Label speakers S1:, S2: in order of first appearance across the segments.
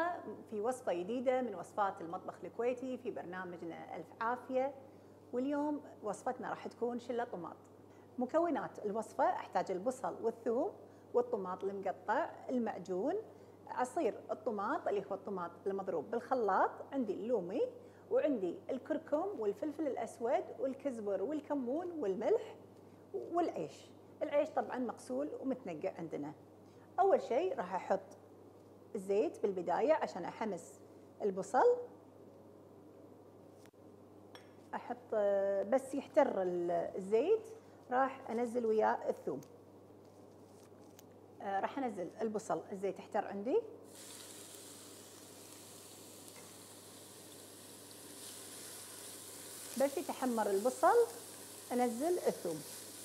S1: الله في وصفة جديدة من وصفات المطبخ الكويتي في برنامجنا ألف عافية. واليوم وصفتنا راح تكون شلة طماط. مكونات الوصفة: أحتاج البصل والثوم والطماط المقطع، المعجون، عصير الطماط اللي هو الطماط المضروب بالخلاط، عندي اللومي، وعندي الكركم والفلفل الأسود والكزبر والكمون والملح والعيش. العيش طبعا مغسول ومتنقع عندنا. أول شيء راح أحط الزيت بالبداية عشان أحمس البصل. أحط بس يحتر الزيت راح أنزل وياه الثوم. راح أنزل البصل، الزيت يحتر عندي. بس يتحمر البصل أنزل الثوم.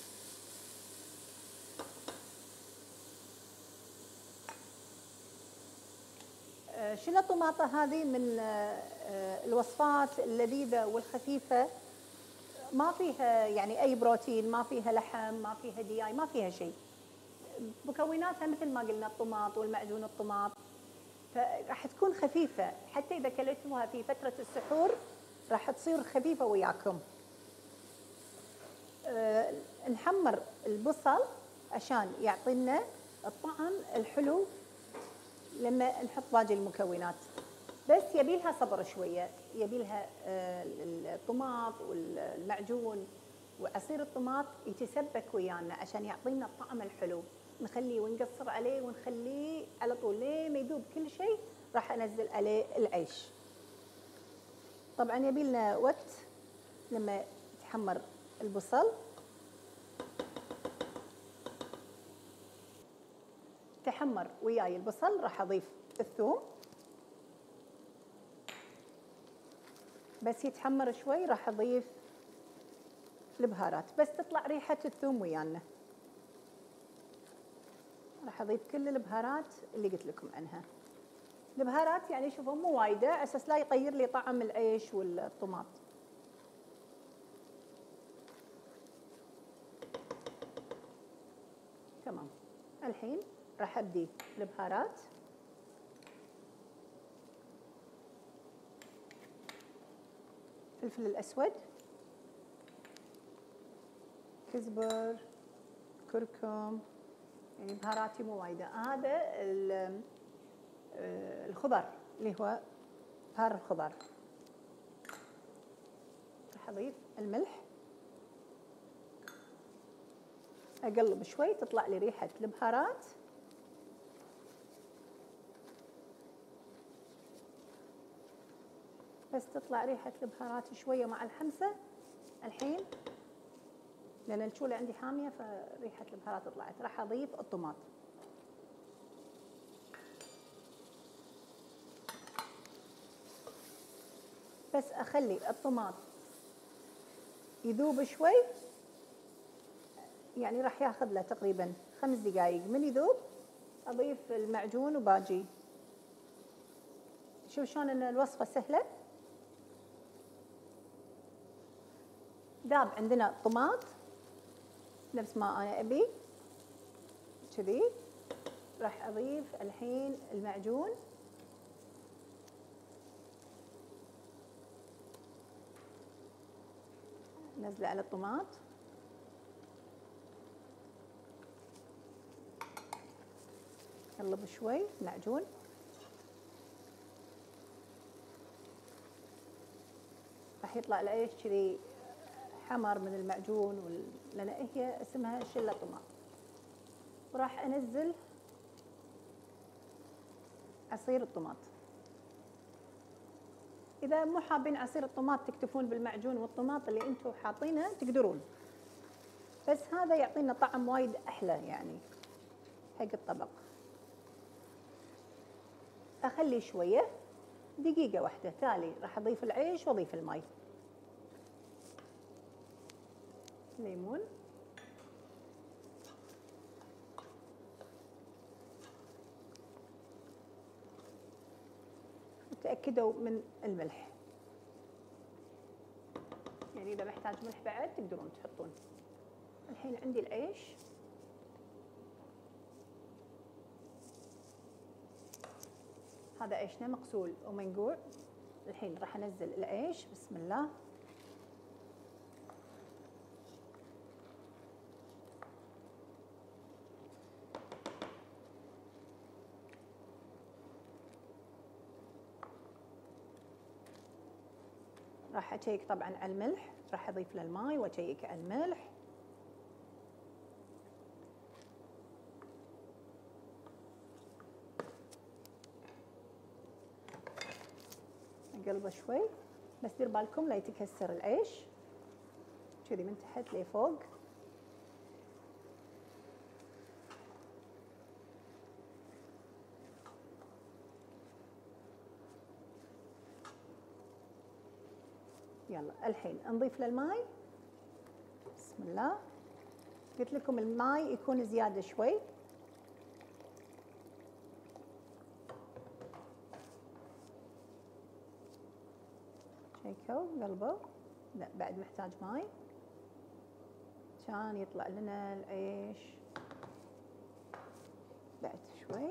S1: شلة الطماطة هذه من الوصفات اللذيذة والخفيفة، ما فيها يعني أي بروتين، ما فيها لحم، ما فيها دياي، ما فيها شيء. مكوناتها مثل ما قلنا الطماط والمعجون الطماط، فراح تكون خفيفة. حتى إذا كلتوها في فترة السحور راح تصير خفيفة وياكم. نحمر البصل عشان يعطينا الطعم الحلو لما نحط باقي المكونات. بس يبيلها صبر شوية، يبيلها الطماط والمعجون وعصير الطماط يتسبك ويانا عشان يعطينا الطعم الحلو. نخليه ونقصر عليه ونخليه على طول لين ما يذوب كل شيء. راح انزل عليه العيش. طبعا يبيلنا وقت لما يتحمر البصل. تحمر وياي البصل، راح اضيف الثوم. بس يتحمر شوي راح اضيف البهارات، بس تطلع ريحة الثوم ويانا. راح اضيف كل البهارات اللي قلت لكم عنها. البهارات يعني شوفوا مو وايدة، على اساس لا يطير لي طعم العيش والطماط. تمام. الحين راح ابدي البهارات. الفلفل الاسود، كزبر، كركم، يعني بهاراتي مو وايده. هذا الخضر اللي هو بهار الخضر. راح اضيف الملح، اقلب شوي تطلع لي ريحه البهارات. بس تطلع ريحه البهارات شويه مع الحمسه. الحين لان الشوله عندي حاميه فريحه البهارات طلعت. راح اضيف الطماط. بس اخلي الطماط يذوب شوي، يعني راح ياخذ له تقريبا 5 دقائق. من يذوب اضيف المعجون وباجي. شوف شلون ان الوصفه سهله. ذاب عندنا الطماط نفس ما انا ابي كذي. راح اضيف الحين المعجون. نزله على الطماط. قلب شوي معجون. راح يطلع العيش كذي حمر من المعجون لان هي اسمها شله طماط. وراح انزل عصير الطماط. اذا مو حابين عصير الطماط تكتفون بالمعجون والطماط اللي انتم حاطينه تقدرون، بس هذا يعطينا طعم وايد احلى يعني حق الطبق. اخلي شويه دقيقه واحده. تالي راح اضيف العيش واضيف الماء. ليمون، تأكدوا من الملح، يعني إذا محتاج ملح بعد تقدرون تحطون. الحين عندي العيش. هذا عيشنا مغسول ومنقوع. الحين راح انزل العيش، بسم الله. راح اشيك طبعا على الملح، راح اضيف له الماء واشيك على الملح. اقلبه شوي، بس دير بالكم لا يتكسر العيش، كذي من تحت لفوق. يلا الحين نضيف له الماء، بسم الله. قلت لكم الماء يكون زياده شوي. شيكوا قلبوا، لا بعد محتاج ماء عشان يطلع لنا العيش بعد شوي.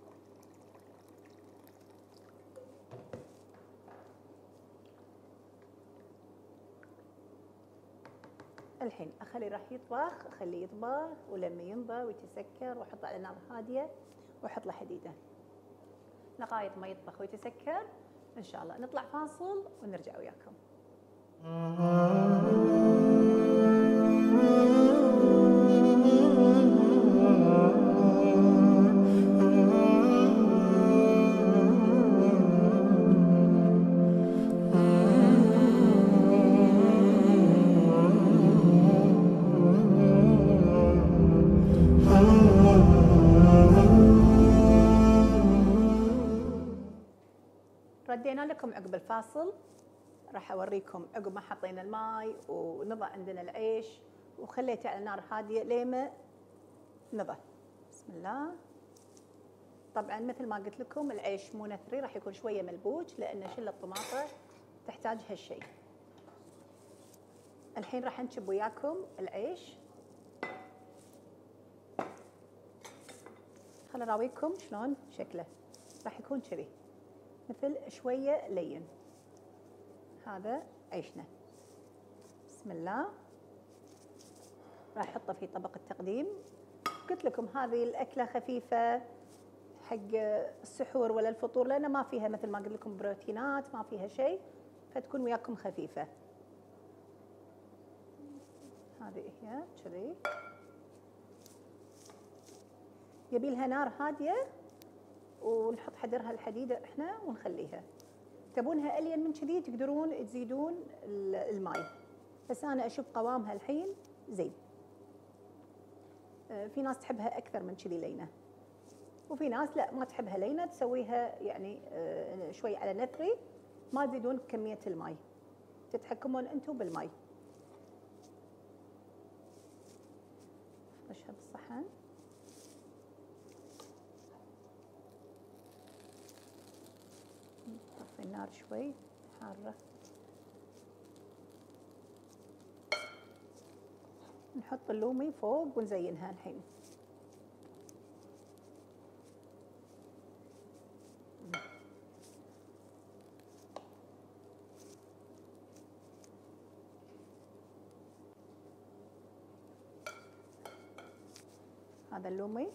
S1: الحين اخليه راح يطبخ، اخليه يطبخ، ولما ينضى ويتسكر واحطه على نار هاديه واحط له حديده لغايه ما يطبخ ويتسكر. ان شاء الله نطلع فاصل ونرجع وياكم. ردينا لكم عقب الفاصل. راح اوريكم عقب ما حطينا الماء ونضى عندنا العيش وخليته على نار هاديه لما نضى. بسم الله. طبعا مثل ما قلت لكم العيش مو نثري، راح يكون شويه ملبوج لان شله الطماطه تحتاج هالشيء. الحين راح نشب وياكم العيش. خل اراويكم شلون شكله، راح يكون كذي مثل شويه لين. هذا عيشنا، بسم الله. راح احطه في طبق التقديم. قلت لكم هذه الاكله خفيفه حق السحور ولا الفطور، لان ما فيها مثل ما قلت لكم بروتينات، ما فيها شيء، فتكون وياكم خفيفه. هذه هي كذي، يبي لها نار هاديه ونحط حدرها الحديده احنا ونخليها. تبونها الين من كذي تقدرون تزيدون الماء، بس انا اشوف قوامها الحين زين. في ناس تحبها اكثر من كذي لينه، وفي ناس لا ما تحبها لينه، تسويها يعني شوي على نثري، ما تزيدون كميه الماء، تتحكمون انتم بالماء. افرشها بالصحن. طفي النار شوي حاره. نحط اللومي فوق ونزينها الحين. هذا اللومي.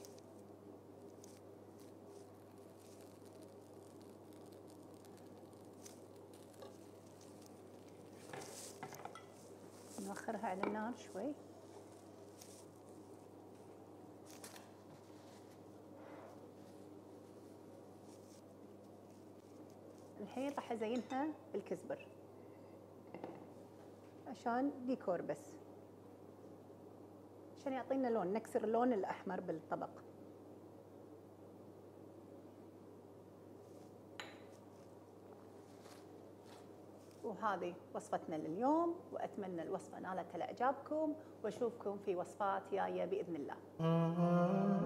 S1: نوخرها على النار شوي. الحين راح ازينها بالكزبر عشان ديكور، بس عشان يعطينا لون، نكسر اللون الاحمر بالطبق. وهذه وصفتنا لليوم، واتمنى الوصفه نالت على اعجابكم، واشوفكم في وصفات جايه باذن الله.